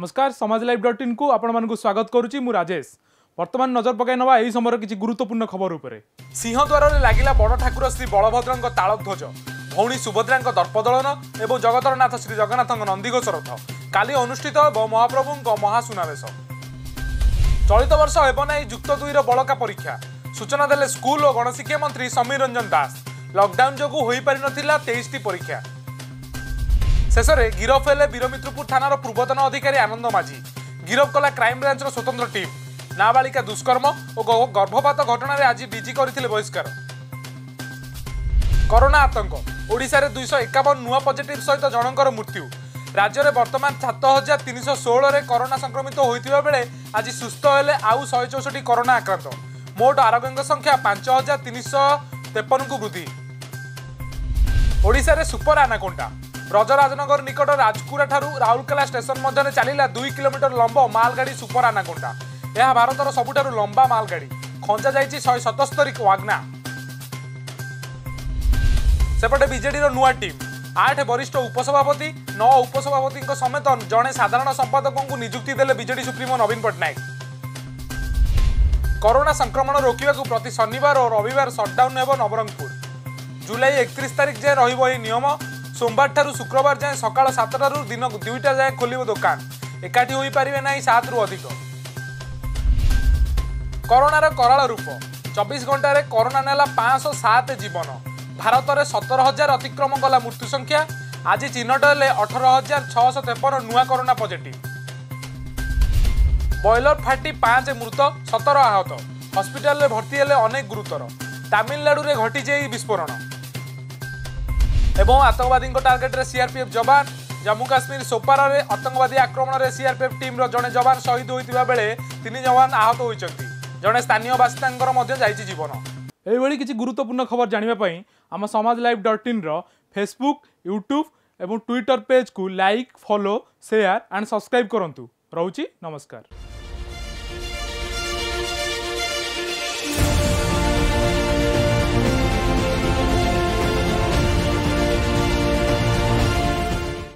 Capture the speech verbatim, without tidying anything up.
नमस्कार समाज live dot इन को आपण मानक स्वागत करुच्ची मु राजेश। वर्तमान नजर पकाई नवा एही समय किसी गुरुत्वपूर्ण खबर उपरे। सिंहद्वार रे लागिला बड़ ठाकुर श्री बलभद्रंक तालध्वज, भौणी सुभद्रांक दर्पदलन एवं जगतरनाथ श्री जगन्नाथंक नंदीघोष रथ काली अनुष्ठित हो महाप्रभुंक महासुनावेश। चलित वर्ष हेब ना युक्त दुई बड़का परीक्षा सूचना देले स्कूल और गणशिक्षा मंत्री समीर रंजन दास। लॉकडाउन जोगु होई पारि नथिला तेईस टी परीक्षा। शेष में गिरफ हेले वीरमित्रपुर थानार पूर्वतन अधिकारी आनंद माझी। गिरफ कला क्राइम ब्रांच स्वतंत्र टीम। नाबालिका दुष्कर्म और गर्भपात घटना आज डीजी करथिले बहिष्कार। कोरोना आतंक ओडिशा रे दुई सौ एकावन नुआ पॉजिटिव सहित जनकर मृत्यु। राज्य में वर्तमान सात हजार तीन सौ षोह कोरोना संक्रमित होता बेले आज सुस्थ हेले आउ शहे चौसठी कोरोना आक्रांत। मोट आरोग्य संख्या पांच हजार तीन सौ तेपन को वृद्धि। ओडिशा रे सुपर आनाकोंडा ब्रजराजनगर निकट राजकुरा ठारू राउरकेला स्टेशन मध्य चलिला दुई किलोमीटर लंब मालगाड़ी सुपर आनाकोंडा। यह भारतर सबुठारु लंबा मालगाड़ी। खंजा जाइछि शहे सतस्तरी वागना। सेपटे बीजेडी नुआ टीम आठ वरिष्ठ उपसभापति नौ उपसभापति समेत जड़े साधारण संपादकों को नियुक्ति देले BJD supremo Naveen Patnaik. Corona संक्रमण रोकने को प्रति शनिवार और रविवार सटडाउन हेब नवरंगपुर। जुलाई एकतीस तारिख जाए रहिबो एही नियम। सोमवार ठारू शुक्रवार जाए सकाळ सातटारू दिन दुईटा जाए खोलिबो दुकान। एकाठी होई पारिबे नाही सात रु अधिक। कोरोनार कराल रूप चौबीस घंटा रे कोरोना नेला पाँच सौ सात जीवन। भारत में सतर हजार अतिक्रम कला मृत्यु संख्या। आज चिन्हट हेले अठर हजार छःश तेपन नुआ कोरोना पॉजिटिव। बॉयलर फाटी पांच मृत सतर आहत। हॉस्पिटल में भर्ती हेले अनेक गुरुतर। तमिलनाडु में घटी जाए विस्फोरण एवं आतंकवादी टार्गेट रे सीआरपीएफ जवान। जम्मू काश्मीर सोपारा रे आतंकवादी आक्रमण रे सीआरपीएफ टीम रो जने जवान शहीद होइतिबा बेले तीन जवान आहत होइचंती। जने स्थानीय बासिंदांकर मध्य जाइछि जीवन। एही भली किछि गुरुत्वपूर्ण खबर जानिबा पई आम समाज लाइव डॉट इन रो फेसबुक यूट्यूब एवं ट्विटर पेज को like follow share and subscribe करंतु। रहउछि नमस्कार।